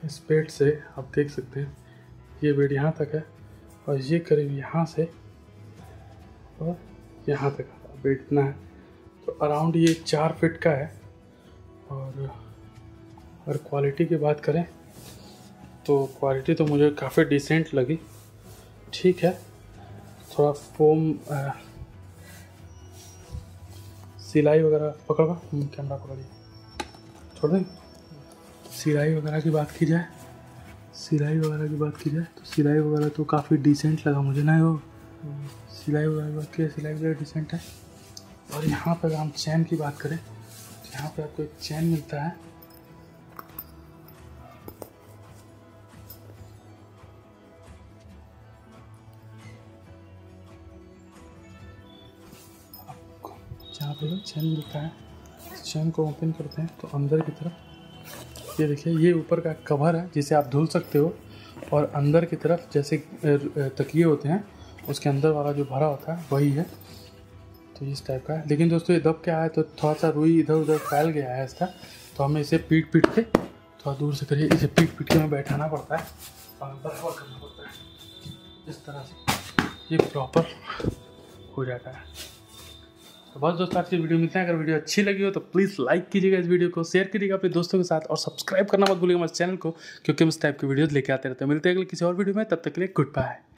इस बेड से आप देख सकते हैं ये बेड यहाँ तक है और ये करीब यहाँ से और यहाँ तक बेड इतना है। तो अराउंड ये 4 फीट का है। और अगर क्वालिटी की बात करें तो क्वालिटी तो मुझे काफ़ी डिसेंट लगी। ठीक है, थोड़ा फोम सिलाई वगैरह पकड़वा, कैमरा पकड़िए, छोड़ दें। सिलाई वगैरह की बात की जाए तो सिलाई वगैरह तो काफ़ी डिसेंट लगा मुझे ना। वो सिलाई वगैरह डिसेंट है। और यहाँ पर अगर हम चैन की बात करें तो यहाँ पे आपको एक चैन मिलता है। यहाँ पे चैन मिलता है, चैन को ओपन करते हैं तो अंदर की तरफ ये देखिए, ये ऊपर का कवर है जिसे आप धुल सकते हो। और अंदर की तरफ जैसे तकिए होते हैं उसके अंदर वाला जो भरा होता है वही है। तो इस टाइप का है। लेकिन दोस्तों ये दब क्या है तो थोड़ा सा रुई इधर उधर फैल गया है इसका। तो हमें इसे पीट के थोड़ा दूर से करिए, इसे पीट के हमें बैठाना पड़ता है और बराबर करना पड़ता है। इस तरह से ये प्रॉपर हो जाता है। तो बस दोस्तों आज की वीडियो मिलते हैं। अगर वीडियो अच्छी लगी हो तो प्लीज़ लाइक कीजिएगा, इस वीडियो को शेयर कीजिएगा अपने दोस्तों के साथ और सब्सक्राइब करना मत भूलिएगा हमारे चैनल को, क्योंकि हम इस टाइप की वीडियोस लेके आते रहते हैं। मिलते हैं अगले किसी और वीडियो में, तब तक के लिए गुड बाय।